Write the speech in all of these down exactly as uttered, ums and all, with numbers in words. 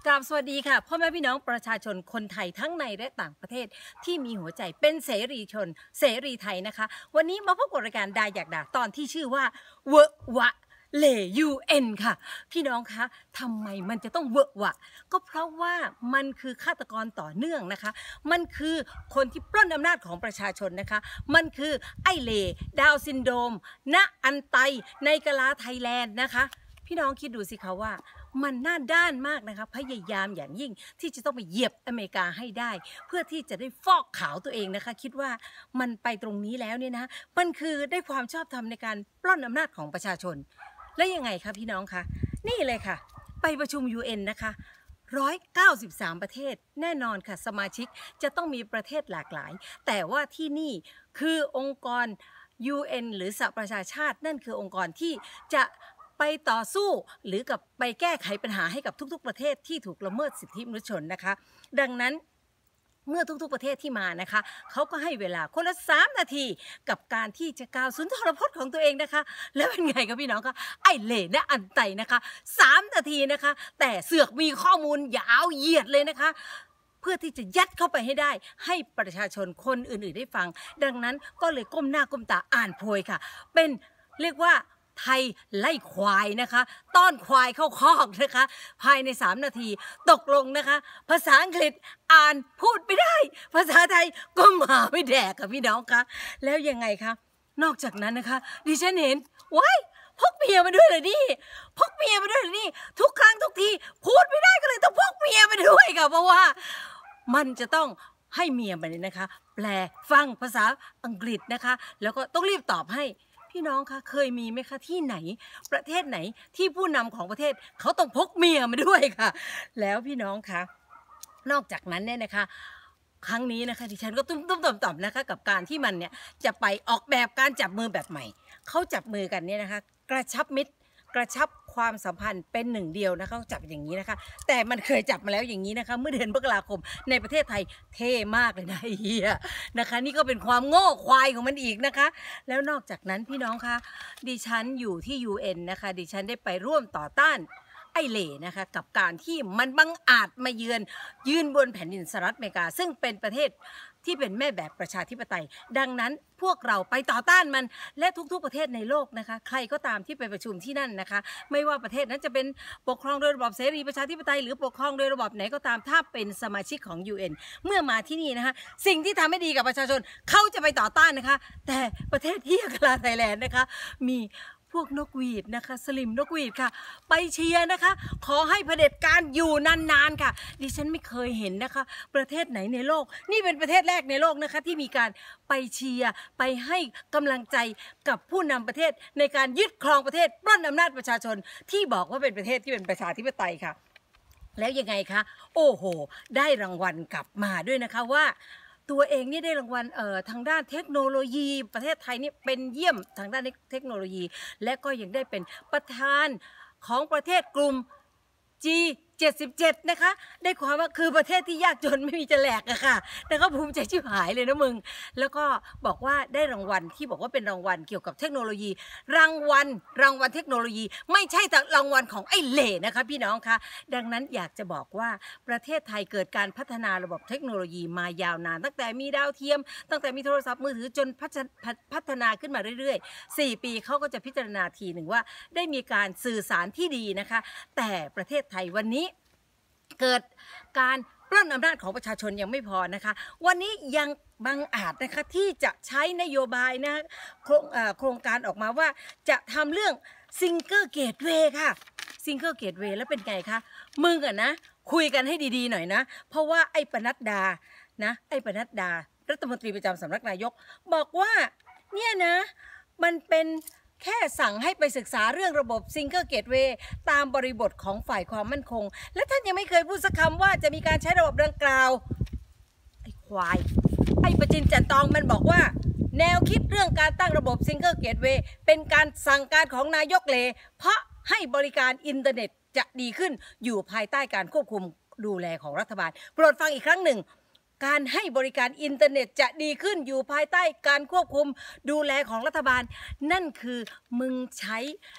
กราบสวัสดีค่ะพ่อแม่พี่น้องประชาชนคนไทยทั้งในและต่างประเทศที่มีหัวใจเป็นเสรีชนเสรีไทยนะคะวันนี้มาพบกับรายการดาอยากด่าตอนที่ชื่อว่าเวอะวะเลยูเอ็นค่ะพี่น้องคะทำไมมันจะต้องเวอะวะก็เพราะว่ามันคือฆาตกรต่อเนื่องนะคะมันคือคนที่ปล้นอำนาจของประชาชนนะคะมันคือไอเล่ดาวซินโดรมณอันไตในกะลาไทยแลนด์นะคะพี่น้องคิดดูสิคะว่ามันน่าด้านมากนะคะพยายามอย่างยิ่งที่จะต้องไปเหยียบอเมริกาให้ได้เพื่อที่จะได้ฟอกขาวตัวเองนะคะคิดว่ามันไปตรงนี้แล้วเนี่ยนะมันคือได้ความชอบธรรมในการปล้นอำนาจของประชาชนและยังไงคะพี่น้องคะนี่เลยค่ะไปประชุม ยู เอ็น นะคะหนึ่งร้อยเก้าสิบสามประเทศแน่นอนค่ะสมาชิกจะต้องมีประเทศหลากหลายแต่ว่าที่นี่คือองค์กร ยู เอ็น หรือสหประชาชาตินั่นคือองค์กรที่จะไปต่อสู้หรือกับไปแก้ไขปัญหาให้กับทุกๆประเทศที่ถูกละเมิดสิทธิมนุษยชนนะคะดังนั้นเมื่อทุกๆประเทศที่มานะคะเขาก็ให้เวลาคนละสามนาทีกับการที่จะกล่าวสุนทรพจน์ของตัวเองนะคะแล้วเป็นไงครับพี่น้องคะไอ้เล่และอันไตนะคะสามนาทีนะคะแต่เสือกมีข้อมูลยาวเหยียดเลยนะคะเพื่อที่จะยัดเข้าไปให้ได้ให้ประชาชนคนอื่นๆได้ฟังดังนั้นก็เลยก้มหน้าก้มตาอ่านโพยค่ะเป็นเรียกว่าไทยไล่ควายนะคะต้อนควายเข้าคอกนะคะภายในสามนาทีตกลงนะคะภาษาอังกฤษอ่านพูดไม่ได้ภาษาไทยก็มาไม่แดกค่ะพี่น้องคะแล้วยังไงคะนอกจากนั้นนะคะดิฉันเห็นว้ายพกเมียมาด้วยเลยนี่พกเมียมาด้วยเลยนี่ทุกครั้งทุกทีพูดไม่ได้ก็เลยต้องพกเมียมาด้วยค่ะเพราะว่ามันจะต้องให้เมียมาเนี่ยนะคะแปลฟังภาษาอังกฤษนะคะแล้วก็ต้องรีบตอบให้พี่น้องคะเคยมีไหมคะที่ไหนประเทศไหนที่ผู้นำของประเทศเขาต้องพกเมียมาด้วยค่ะแล้วพี่น้องคะนอกจากนั้นเนี่ยนะคะครั้งนี้นะคะดิฉันก็ตุ้มตุ้มต่อมต่อมนะคะกับการที่มันเนี่ยจะไปออกแบบการจับมือแบบใหม่เขาจับมือกันเนี่ยนะคะกระชับมิตรกระชับความสัมพันธ์เป็นหนึ่งเดียวนะคะเขาจับอย่างนี้นะคะแต่มันเคยจับมาแล้วอย่างนี้นะคะเมื่อเดือนมกราคมในประเทศไทยเท่มากเลยนะเฮียนะคะนี่ก็เป็นความโง่ควายของมันอีกนะคะแล้วนอกจากนั้นพี่น้องคะดิฉันอยู่ที่ ยู เอ็น นะคะดิฉันได้ไปร่วมต่อต้านไอเล่นะคะกับการที่มันบังอาจมาเยือนยืนบนแผ่นดินสหรัฐอเมริกาซึ่งเป็นประเทศที่เป็นแม่แบบประชาธิปไตยดังนั้นพวกเราไปต่อต้านมันและทุกๆประเทศในโลกนะคะใครก็ตามที่ไปประชุมที่นั่นนะคะไม่ว่าประเทศนั้นจะเป็นปกครองโดยระบอบเสรีประชาธิปไตยหรือปกครองโดยระบอบไหนก็ตามถ้าเป็นสมาชิกของ ยู เอ็น เมื่อมาที่นี่นะคะสิ่งที่ทำให้ดีกับประชาชนเขาจะไปต่อต้านนะคะแต่ประเทศที่กลาไทยแลนด์นะคะมีพวกนกหวีดนะคะสลิมนกหวีดค่ะไปเชียร์นะคะขอให้เผด็จการอยู่นานๆค่ะดิฉันไม่เคยเห็นนะคะประเทศไหนในโลกนี่เป็นประเทศแรกในโลกนะคะที่มีการไปเชียร์ไปให้กำลังใจกับผู้นำประเทศในการยึดครองประเทศปล้นอำนาจประชาชนที่บอกว่าเป็นประเทศที่เป็นประชาธิปไตยค่ะแล้วยังไงคะโอ้โหได้รางวัลกลับมาด้วยนะคะว่าตัวเองนี่ได้รางวัลเอ่อทางด้านเทคโนโลยีประเทศไทยนี่เป็นเยี่ยมทางด้านเทคโนโลยีและก็ยังได้เป็นประธานของประเทศกลุ่ม จี เจ็ดสิบเจ็ด นะคะได้ความว่าคือประเทศที่ยากจนไม่มีจะแหลกอะค่ะแต่ก็ภูมิใจชิบหายเลยนะมึงแล้วก็บอกว่าได้รางวัลที่บอกว่าเป็นรางวัลเกี่ยวกับเทคโนโลยีรางวัลรางวัลเทคโนโลยีไม่ใช่แต่รางวัลของไอ้เล่นะคะพี่น้องคะดังนั้นอยากจะบอกว่าประเทศไทยเกิดการพัฒนาระบบเทคโนโลยีมายาวนานตั้งแต่มีดาวเทียมตั้งแต่มีโทรศัพท์มือถือจนพัฒนาขึ้นมาเรื่อยๆสี่ปีเขาก็จะพิจารณาทีหนึ่งว่าได้มีการสื่อสารที่ดีนะคะแต่ประเทศไทยวันนี้เกิดการปล้นอำนาจของประชาชนยังไม่พอนะคะวันนี้ยังบังอาจนะคะที่จะใช้นโยบายนะโครงโครงการออกมาว่าจะทำเรื่องซิงเกิลเกตเวย์ค่ะซิงเกิลเกตเวย์แล้วเป็นไงคะมึงอะนะคุยกันให้ดีๆหน่อยนะเพราะว่าไอ้ปนัดดานะไอ้ปนัดดารัฐมนตรีประจำสำนักนายกบอกว่าเนี่ยนะมันเป็นแค่สั่งให้ไปศึกษาเรื่องระบบซิงเกิลเกตเวย์ตามบริบทของฝ่ายความมั่นคงและท่านยังไม่เคยพูดสักคำว่าจะมีการใช้ระบบดังกล่าวไอ้ควายไอ้ประจินจันตองมันบอกว่าแนวคิดเรื่องการตั้งระบบซิงเกิลเกตเวย์เป็นการสั่งการของนายกเลเพราะให้บริการอินเทอร์เน็ตจะดีขึ้นอยู่ภายใต้การควบคุมดูแลของรัฐบาลโปรดฟังอีกครั้งหนึ่งการให้บริการอินเทอร์เน็ตจะดีขึ้นอยู่ภายใต้การควบคุมดูแลของรัฐบาลนั่นคือมึงใช้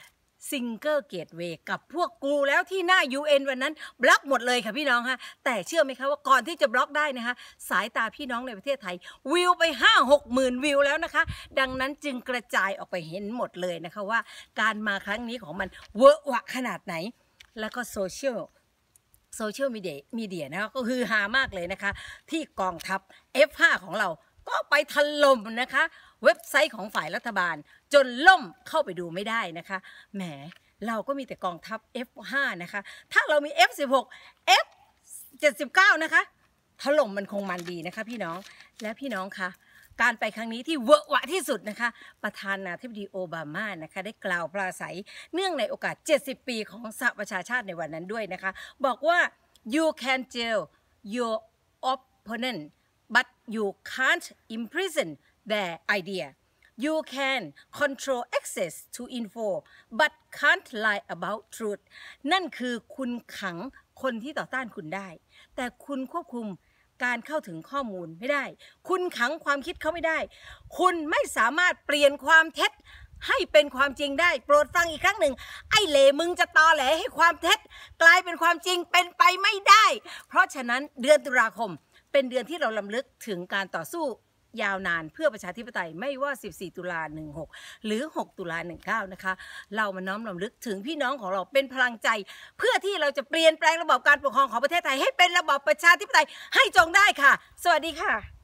ซิงเกิลเกตเวย์กับพวกกูแล้วที่หน้า ยู เอ็น วันนั้นบล็อกหมดเลยค่ะพี่น้องคะแต่เชื่อไหมคะว่าก่อนที่จะบล็อกได้นะคะสายตาพี่น้องในประเทศไทยวิวไป ห้าหกหมื่นวิวแล้วนะคะดังนั้นจึงกระจายออกไปเห็นหมดเลยนะคะว่าการมาครั้งนี้ของมันเวอร์วะขนาดไหนแล้วก็โซเชียลโซเชียลมีเดียมีเดียนะคะก็ฮือฮามากเลยนะคะที่กองทัพ เอฟ ห้า ของเราก็ไปถล่มนะคะเว็บไซต์ของฝ่ายรัฐบาลจนล่มเข้าไปดูไม่ได้นะคะแหมเราก็มีแต่กองทัพ เอฟ ห้า นะคะถ้าเรามี เอฟ สิบหก เอฟ เจ็ดสิบเก้า นะคะถล่มมันคงมันดีนะคะพี่น้องและพี่น้องคะการไปครั้งนี้ที่เวอร์วะที่สุดนะคะประธานาธิบดีโอบามานะคะได้กล่าวปราศัยเนื่องในโอกาสเจ็ดสิบปีของสหประชาชาติในวันนั้นด้วยนะคะบอกว่า you can jail your opponent but you can't imprison their idea you can control access to info but can't lie about truth นั่นคือคุณขังคนที่ต่อต้านคุณได้แต่คุณควบคุมการเข้าถึงข้อมูลไม่ได้คุณขังความคิดเขาไม่ได้คุณไม่สามารถเปลี่ยนความเท็จให้เป็นความจริงได้โปรดฟังอีกครั้งหนึ่งไอ้เหลมึงจะตอแหลให้ความเท็จกลายเป็นความจริงเป็นไปไม่ได้เพราะฉะนั้นเดือนตุลาคมเป็นเดือนที่เรารำลึกถึงการต่อสู้ยาวนานเพื่อประชาธิปไตยไม่ว่าสิบสี่ตุลาสิบหกหรือหกตุลาสิบเก้านะคะเรามาน้อมรำลึกถึงพี่น้องของเราเป็นพลังใจเพื่อที่เราจะเปลี่ยนแปลงระบบการปกครองของประเทศไทยให้เป็นระบอบประชาธิปไตยให้จงได้ค่ะสวัสดีค่ะ